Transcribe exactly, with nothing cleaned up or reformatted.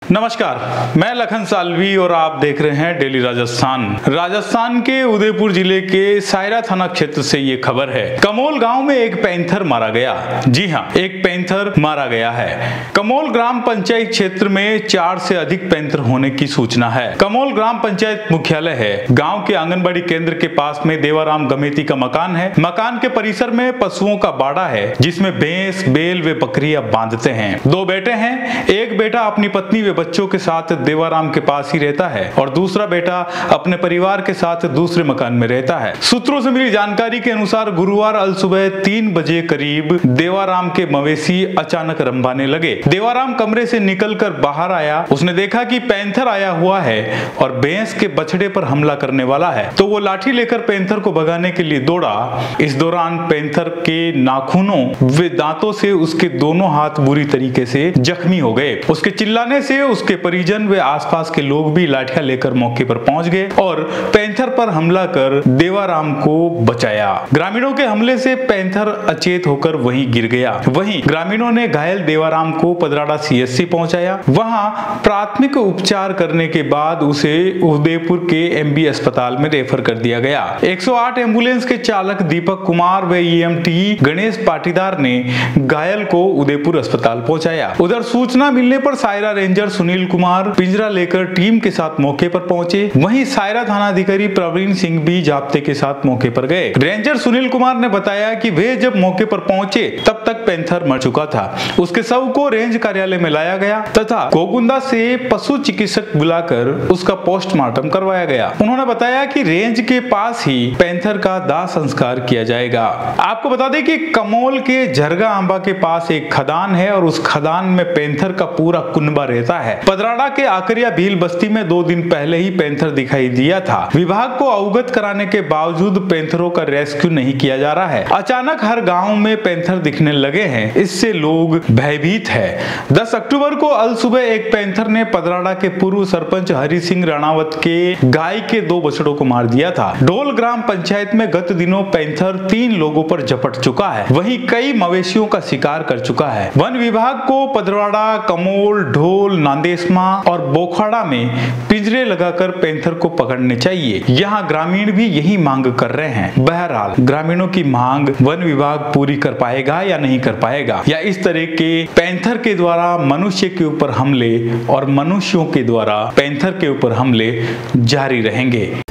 नमस्कार, मैं लखन सालवी और आप देख रहे हैं डेली राजस्थान। राजस्थान के उदयपुर जिले के सायरा थाना क्षेत्र से ये खबर है। कमोल गांव में एक पैंथर मारा गया। जी हां, एक पैंथर मारा गया है। कमोल ग्राम पंचायत क्षेत्र में चार से अधिक पैंथर होने की सूचना है। कमोल ग्राम पंचायत मुख्यालय है। गाँव के आंगनबाड़ी केंद्र के पास में देवाराम गमेती का मकान है। मकान के परिसर में पशुओं का बाड़ा है, जिसमें भैंस, बैल व बकरियां बांधते हैं। दो बेटे हैं। एक बेटा अपनी पत्नी व बच्चों के साथ देवाराम के पास ही रहता है और दूसरा बेटा अपने परिवार के साथ दूसरे मकान में रहता है। सूत्रों से मिली जानकारी के अनुसार गुरुवार अल सुबह तीन बजे करीब देवाराम के मवेशी अचानक रंभाने लगे। देवाराम कमरे से निकलकर बाहर आया। उसने देखा कि पैंथर आया हुआ है और भैंस के बछड़े पर हमला करने वाला है, तो वो लाठी लेकर पैंथर को भगाने के लिए दौड़ा। इस दौरान पैंथर के नाखूनों व दांतों से उसके दोनों हाथ बुरी तरीके से जख्मी हो गए। उसके चिल्लाने से उसके परिजन व आसपास के लोग भी लाठियां लेकर मौके पर पहुंच गए और पैंथर पर हमला कर देवाराम को बचाया। ग्रामीणों के हमले से पैंथर अचेत होकर वहीं गिर गया। वहीं ग्रामीणों ने घायल देवाराम को पदराड़ा सीएससी पहुंचाया। वहां प्राथमिक उपचार करने के बाद उसे उदयपुर के एमबी अस्पताल में रेफर कर दिया गया। एक सौ आठ एम्बुलेंस के चालक दीपक कुमार व ईएमटी गणेश पाटीदार ने घायल को उदयपुर अस्पताल पहुंचाया। उधर सूचना मिलने पर सायरा रेंजर सुनील कुमार पिंजरा लेकर टीम के साथ मौके पर पहुंचे। वहीं सायरा थानाधिकारी प्रवीण सिंह भी जाब्ते के साथ मौके पर गए। रेंजर सुनील कुमार ने बताया कि वे जब मौके पर पहुंचे तब तक पैंथर मर चुका था। उसके शव को रेंज कार्यालय में लाया गया तथा गोगुंदा से पशु चिकित्सक बुलाकर उसका पोस्टमार्टम करवाया गया। उन्होंने बताया कि रेंज के पास ही पैंथर का दाह संस्कार किया जाएगा। आपको बता दें कि कमोल के झरगा आंबा के पास एक खदान है और उस खदान में पैंथर का पूरा कुनबा रहता है। पदराड़ा के आकरिया भील बस्ती में दो दिन पहले ही पैंथर दिखाई दिया था। विभाग को अवगत कराने के बावजूद पैंथरों का रेस्क्यू नहीं किया जा रहा है। अचानक हर गांव में पैंथर दिखने लगे हैं, इससे लोग भयभीत है। दस अक्टूबर को अल सुबह एक पैंथर ने पदराड़ा के पूर्व सरपंच हरि सिंह राणावत के गाय के दो बछड़ों को मार दिया था। ढोल ग्राम पंचायत में गत दिनों पैंथर तीन लोगों पर झपट चुका है। वहीं कई मवेशियों का शिकार कर चुका है। वन विभाग को पदराड़ा, कमोल, ढोल, नांदेसमा और बोखाड़ा में पिंजरे लगाकर पैंथर को पकड़ने चाहिए। यहाँ ग्रामीण भी यही मांग कर रहे हैं। बहरहाल ग्रामीणों की मांग वन विभाग पूरी कर पाएगा या नहीं कर पाएगा, या इस तरह के पैंथर के द्वारा मनुष्य के ऊपर हमले और मनुष्यों के द्वारा पैंथर के ऊपर हमले जारी रहेंगे।